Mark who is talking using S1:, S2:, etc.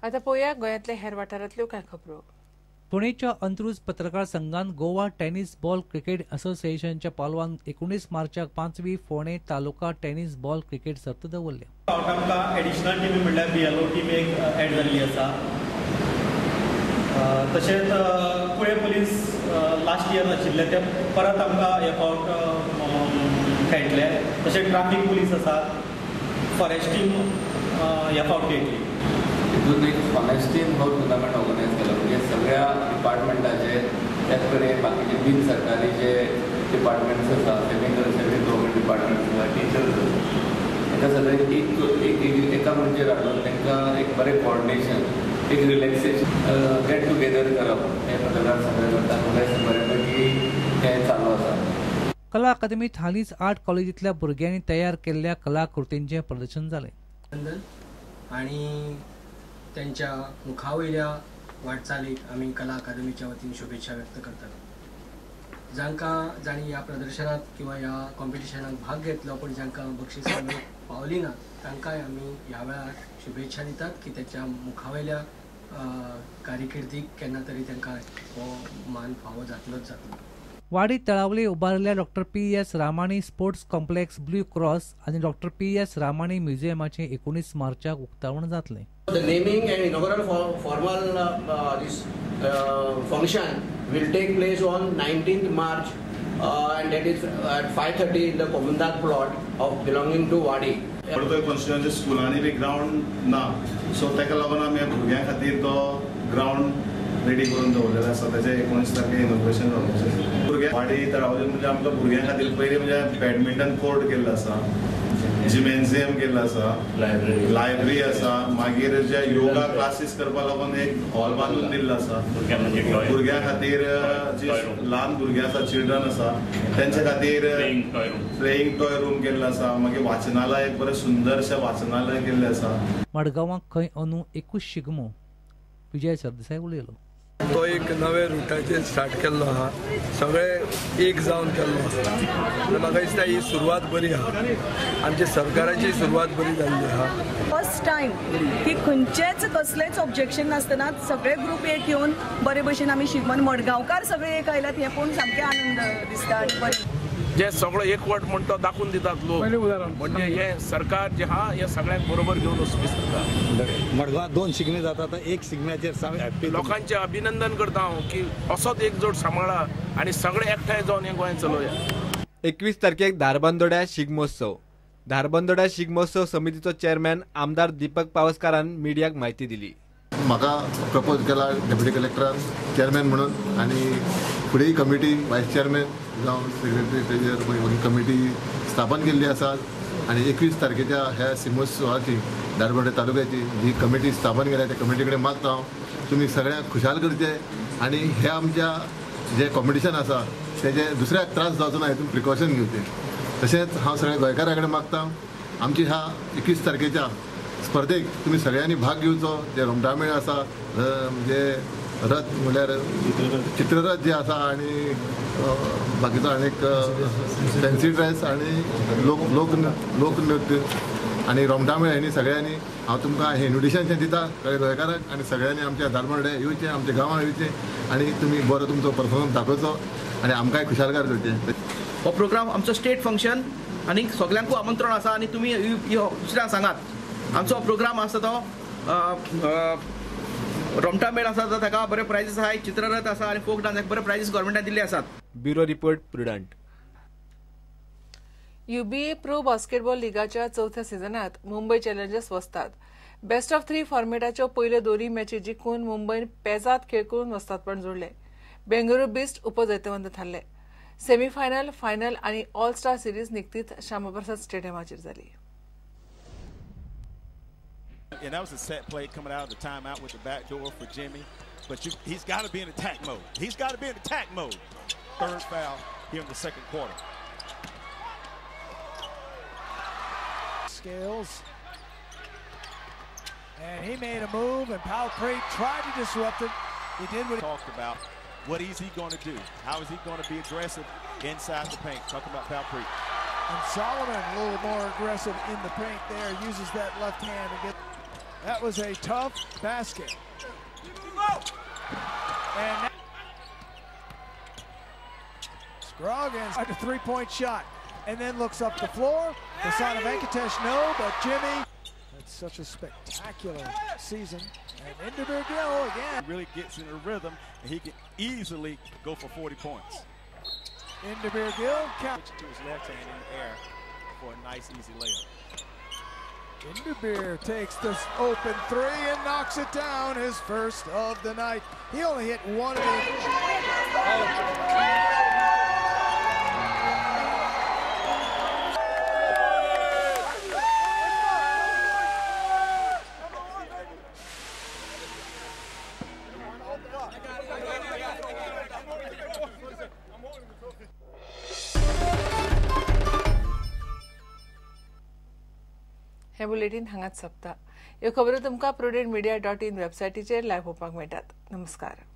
S1: आता पळोवया गोंयांतले हेर वाठारांतल्यो कांय खबरो.
S2: पुणेच्या अंत्रुज पत्रकार संघान गोवा टेनिस बॉल क्रिकेट असोसिएशनच्या पालवान 19 मार्चाक 5वी फोंडे तालुका टेनिस बॉल क्रिकेट सर्त दवरल्या.
S3: आमकां एडिशनल टीमी म्हणल्यार BLO टीम एक एड जाल्ली आसा. तशेंच पुणे पुलीस लास्ट इयर आशिल्ले ते परत आमकां हे फावट खेळटले. तशेंच ट्राफीक पुलीस आसा, फॉरेस्ट टीम ह्या फावट येतली.
S4: तितून एक ऑनेस्टीन हो टुर्नामेंट ऑर्गनायज केलो, म्हणजे सगळ्या डिपार्टमेंटाचे त्याच कडेन बाकीचे बिन सरकारी जे डिपार्टमेंट्स आसा, सेमी गव्हर्मेंट डिपार्टमेंट्स आसा, टिचर्स आसा, ताका सगळ्यांक एका मनशार हाडून तांकां एक बरें कोऑर्डिनेशन, एक रिलॅक्सेशन, गेट टुगेदर करप हे पत्रकार संघ करता. बऱ्यापैकी हें चालू आसा.
S2: कला अकादमीत हालींच आर्ट कॉलेजींतल्या भुरग्यांनी तयार केल्ल्या कलाकृतींचें प्रदर्शन जालें.
S5: आणि त्यांच्या मुखावयल्या वाटचालीक आमी कला अकादमीच्या वतीन शुभेच्छा व्यक्त करतात. जांणी ह्या प्रदर्शनात किंवा ह्या कॉम्पिटिशनात भाग घेतलो पण जांकां बक्षिसां पावली ना तांकांय आमी ह्या वेळार शुभेच्छा दितात की त्याच्या मुखावयल्या कारकिर्दीक केन्ना तरी तांकां हो मान फावो जातलोच जातलो.
S2: वाडी तळावली उबारलेल्या डॉ. P.S. Ramani sports complex blue cross आणि डॉ. P.S. रामाणी म्युझियमाचे 19 मार्चाक उक्तावण जातले.
S6: The naming and inaugural formal this function will take place on 19th March and that is at 5:30 in the Komundat plot of belonging to Wadi.
S7: पडतोय constituency स्कुलांनी बी ground ना, so ताका लागून आमी भुरग्यां खातीर तो ग्राउंड रेडी करून दवरलेलो आसा. ताचे 19 तारखेर इनॉग्रेशन जावपाचें. भुरग्यां वाडी तळावली म्हणजे आमकां भुरग्यां खातीर पयलीं म्हणजे बॅडमिंटन कोर्ट केल्लो आसा, जिमेन्जियम केल्लो आसा, लायब्ररी आसा, मागीर जे योगा क्लासीस करपा लागून एक हॉल बांदून दिल्लो आसा. भुरग्यां खातीर जी ल्हान भुरगीं आसा, चिल्ड्रन आसा, तेंचे खातीर प्लेइंग टॉय रूम केल्लो आसा. मागीर वाचनालय, एक बरें सुंदरशें वाचनालय केल्लें आसा.
S2: मडगांवाक खंय अंदू 21 शिगमो. विजय सरदेसाय उलयलो.
S8: तो एक नवे रुटाचेर स्टार्ट केल्लो आहा, सगळे एक जावन केल्लो आहा. म्हाका दिसता ही सुरवात बरी आहा, आमच्या सरकाराची सुरवात बरी जाल्ली आहा.
S9: फर्स्ट टायम की खंयचेच कसलेच ऑब्जेक्शन नासतना सगळे ग्रुप एक येवन बरे भशेन आमी शिगमोन मडगांवकार सगळे एक आयल्यात हें पळोवन सामकें आनंद दिसता. आनी बरें
S10: जे सगळं एकवट म्हणतो दाखवून दितात लोक, म्हणजे हे सरकार जे हा हे सगळ्यांक बरोबर घेऊन वचपी सरकार.
S11: मडगांवां 2 शिगमे जातात, एक शिगम्याचेर
S10: लोकांचे अभिनंदन करता हांव की असोच एकजोट सांबाळा आणि सगळे एकठांय जावन हे गोंय चलोवया.
S12: 21 तारखेक धारबांदोड्या शिगमोत्सव. धारबांदोड्या शिगमोत्सव समितीचो चेअरमॅन आमदार दीपक पावसकारान मिडियाक म्हायती दिली.
S13: म्हाका प्रपोज केला डेप्युटी कलेक्टरान चेअरमॅन म्हणून, आणि फुडें कमिटी वायस चेअरमॅन जावं सेक्रेटरी तेजेर कमिटी स्थापन केल्ली आसा. आणि 21 तारखेच्या ह्या शिगमोत्सवाची धारबांदोड्या तालुक्याची जी कमिटी स्थापन केल्या त्या कमिटी कडेन मागता हांव तुमी सगळ्यांक खुशाल करचे, आणि हे आमच्या जे कॉम्पिटिशन आसा तेजे दुसऱ्याक त्रास जावचो ना हेतून प्रिकॉशन घेवचे. तशेंच हांव सगळ्या गोंयकारां कडेन मागता आमची ह्या 21 तारखेच्या स्पर्धेक तुमी सगळ्यांनी भाग घेवचो. जे रोमटामेळ आसा, म्हणजे रथ म्हणल्यार चित्ररथ जे आसा, आणि बाकीचो आनीक फॅन्सी ड्रेस आणि लोकनृत्य आणि रोमटामेळ हेणी सगळ्यांनी हांव तुमकां हे इन्विटेशन दिता सगळ्या गोंयकारांक, आणि सगळ्यांनी आमच्या धारबांदोड्या येवचें, आमच्या गांवां येवचें, आणि तुमी बरो तुमचो परफॉर्मन्स दाखोवचो आणि आमकांय खुशालकार करचें.
S14: हो प्रोग्राम आमचो स्टेट फंक्शन आणि सगळ्यांकूय आमंत्रण आसा, आणि तुमी दुसऱ्यांक सांगात. आमचो प्रोग्राम आसा तो रोमटामेळ आसा तो ताका बरे प्रायजीस आहाय, चित्ररथ आसा आणि फोक डान्स बरे प्रायजीस गव्हर्मेंटान दिल्ले आसात.
S12: Bureau report prudent.
S1: UBA pro basketball लिगाच्या 4थ्या सिजनात मुंबई चॅलेंजर्स वस्तात. बेस्ट ऑफ 3 फॉर्मेटाच्यो पयल्यो दोनूय मॅची जिखून मुंबईन पेजात खेळ करून वस्तादपण जोडले. बेंगळुरू बिस्ट उपजैतवंत थारले. सेमीफायनल, फायनल आणि ऑल स्टार सिरीज निकतीच श्यामाप्रसाद स्टेडियमाचेर जाली.
S15: And that was a set play coming out of the timeout with the back door for Jimmy. But he's got to be in attack mode. He's got to be in attack mode. Third foul here in the second quarter.
S16: Scales. And he made a move, and Powell Creek tried to disrupt it. He did what he
S15: talked about. What is he going to do? How is he going to be aggressive inside the paint? Talking about Powell Creek.
S16: And Solomon a little more aggressive in the paint there. Uses that left hand to get. That was a tough basket. And Scroggins at a three-point shot and then looks up the floor. The son of Venkatesh, no, but Jimmy. That's such a spectacular season. And Indabir Gill again.
S15: He really gets in a rhythm, and he can easily go for 40 points.
S16: Indabir Gill count
S15: to his left hand in the air for a nice, easy layup.
S16: Indabir takes this open three and knocks it down, his first of the night. He only hit one of
S1: हे bulletin हांगाच सोंपता. ह्यो खबरो तुमकां prudentmedia.in वेबसायटीचेर live पळोवपाक मेळटात. नमस्कार.